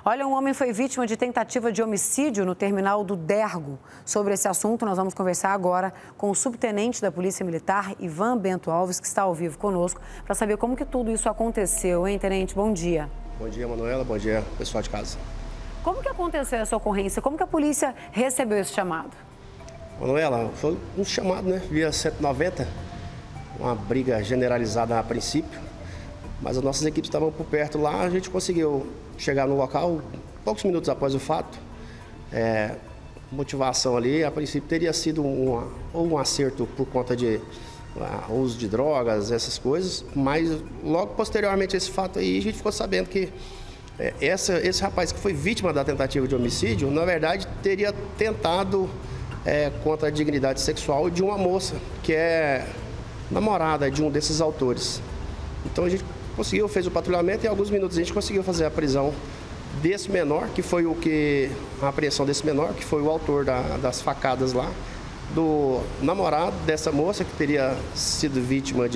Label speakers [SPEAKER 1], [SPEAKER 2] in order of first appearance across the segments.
[SPEAKER 1] Olha, um homem foi vítima de tentativa de homicídio no terminal do Dergo. Sobre esse assunto, nós vamos conversar agora com o subtenente da Polícia Militar, Ivan Bento Alves, que está ao vivo conosco, para saber como que tudo isso aconteceu, hein, tenente? Bom dia.
[SPEAKER 2] Bom dia, Manuela. Bom dia, pessoal de casa.
[SPEAKER 1] Como que aconteceu essa ocorrência? Como que a polícia recebeu esse chamado?
[SPEAKER 2] Manuela, foi um chamado, né? Via 190, uma briga generalizada a princípio, mas as nossas equipes estavam por perto lá, a gente conseguiu chegar no local poucos minutos após o fato. Motivação ali, a princípio, teria sido um acerto por conta de uso de drogas, essas coisas, mas logo posteriormente a esse fato aí, a gente ficou sabendo que esse rapaz que foi vítima da tentativa de homicídio, na verdade, teria tentado contra a dignidade sexual de uma moça, que é namorada de um desses autores. Então a gente conseguiu, fez o patrulhamento e em alguns minutos a gente conseguiu fazer a prisão desse menor, que foi a apreensão desse menor, que foi o autor das facadas lá, do namorado dessa moça, que teria sido vítima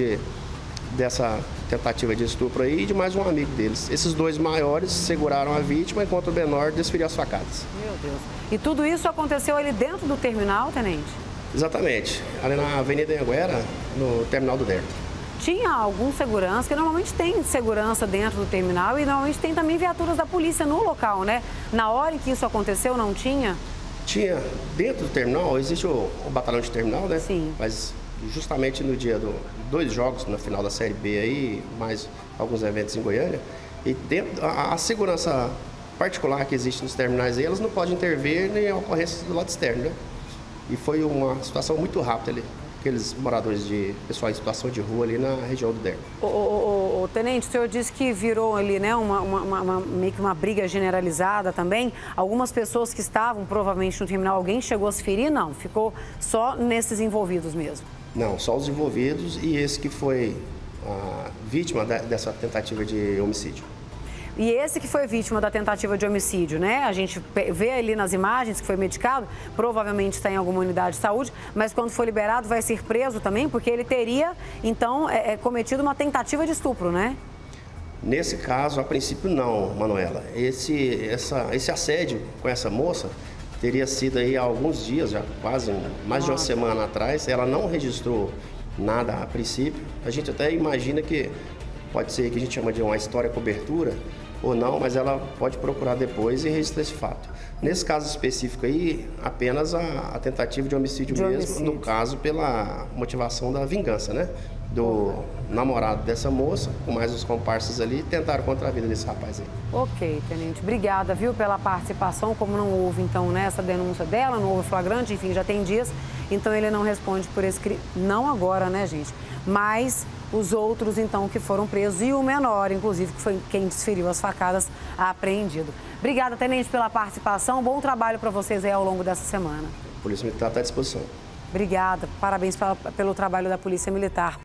[SPEAKER 2] dessa tentativa de estupro aí, e de mais um amigo deles. Esses dois maiores seguraram a vítima, enquanto o menor desferiu as facadas.
[SPEAKER 1] Meu Deus. E tudo isso aconteceu ali dentro do terminal, tenente?
[SPEAKER 2] Exatamente. Ali na Avenida Anhanguera, no terminal do Dergo.
[SPEAKER 1] Tinha algum segurança, que normalmente tem segurança dentro do terminal e normalmente tem também viaturas da polícia no local, né? Na hora em que isso aconteceu, não tinha?
[SPEAKER 2] Tinha. Dentro do terminal, existe o batalhão de terminal, né?
[SPEAKER 1] Sim.
[SPEAKER 2] Mas justamente no dia dois jogos na final da Série B aí, mais alguns eventos em Goiânia, e dentro, a segurança particular que existe nos terminais aí, elas não podem intervir em ocorrências do lado externo, né? E foi uma situação muito rápida ali. Aqueles moradores pessoal em situação de rua ali na região do Dergo.
[SPEAKER 1] O tenente, o senhor disse que virou ali, né, meio que uma briga generalizada também. Algumas pessoas que estavam provavelmente no terminal, alguém chegou a se ferir? Não, ficou só nesses envolvidos mesmo?
[SPEAKER 2] Não, só os envolvidos e esse que foi a vítima dessa tentativa de homicídio.
[SPEAKER 1] E esse que foi vítima da tentativa de homicídio, né? A gente vê ali nas imagens que foi medicado, provavelmente está em alguma unidade de saúde, mas quando for liberado vai ser preso também, porque ele teria, então, cometido uma tentativa de estupro, né?
[SPEAKER 2] Nesse caso, a princípio não, Manuela. Esse assédio com essa moça teria sido aí há alguns dias, já quase mais de uma semana atrás. Ela não registrou nada a princípio. A gente até imagina que pode ser que a gente chama de uma história cobertura ou não, mas ela pode procurar depois e registrar esse fato. Nesse caso específico aí, apenas a tentativa de homicídio mesmo, no caso pela motivação da vingança, né? Do namorado dessa moça, com mais os comparsas ali, tentaram contra a vida desse rapaz aí.
[SPEAKER 1] Ok, tenente. Obrigada, viu, pela participação. Como não houve, então, né, essa denúncia dela, não houve flagrante, enfim, já tem dias, então ele não responde por esse crime. Não agora, né, gente? Mas os outros, então, que foram presos e o menor, inclusive, que foi quem desferiu as facadas, apreendido. Obrigada, tenente, pela participação. Bom trabalho para vocês aí ao longo dessa semana.
[SPEAKER 2] A Polícia Militar está à disposição.
[SPEAKER 1] Obrigada. Parabéns pelo trabalho da Polícia Militar.